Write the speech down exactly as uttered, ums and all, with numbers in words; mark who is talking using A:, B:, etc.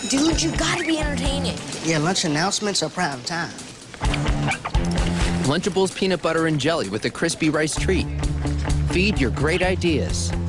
A: Dude, you gotta be entertaining.
B: Yeah, lunch announcements are prime time.
C: Lunchables peanut butter and jelly with a crispy rice treat. Feed your great ideas.